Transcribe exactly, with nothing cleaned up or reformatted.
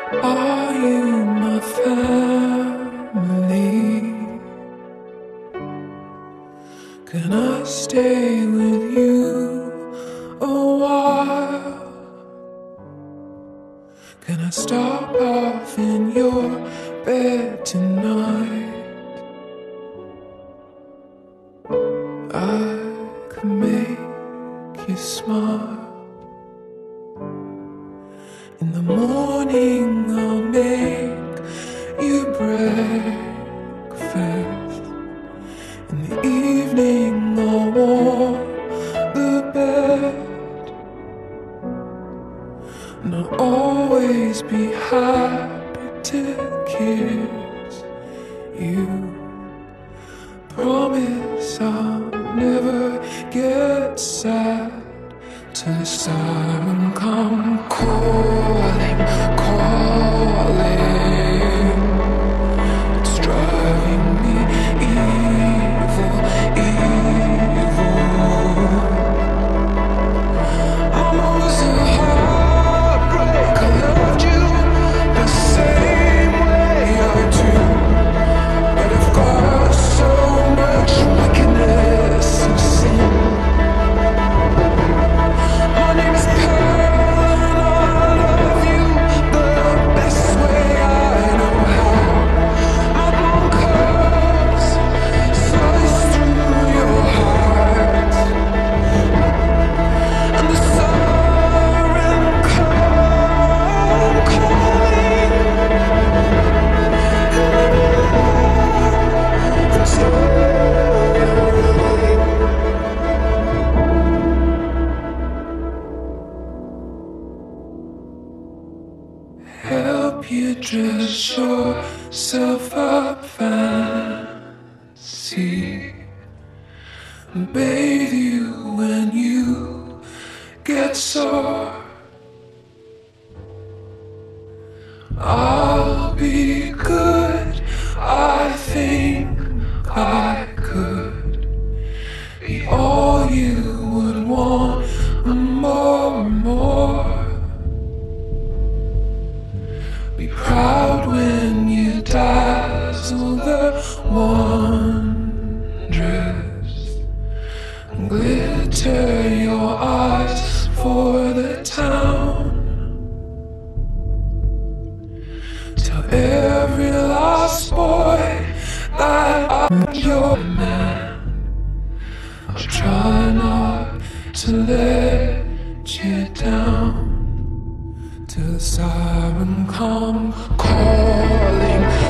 Are you my family? Can I stay with you a while? Can I stop off in your bed tonight? I can make you smile. In the morning I'll make you breakfast. In the evening I'll warm the bed. And I'll always be happy to kiss you. Promise I'll never get sad till the siren come calling, calling. It's driving me evil, evil. I'm always a heartbreak. I loved you the same way I do, but I've got so much wickedness and sin. My name is Pearl and I love you the best way I know how. My blood curves slice through your heart, and the siren come calling. It's help you dress yourself up fancy, and bathe you when you get sore. I'll be good, I think I could be all you would want and more and more. Be proud when you dazzle the wondrous, and glitter your eyes for the town. Tell every lost boy that I'm your man. I'll try not to let you down till the siren come calling.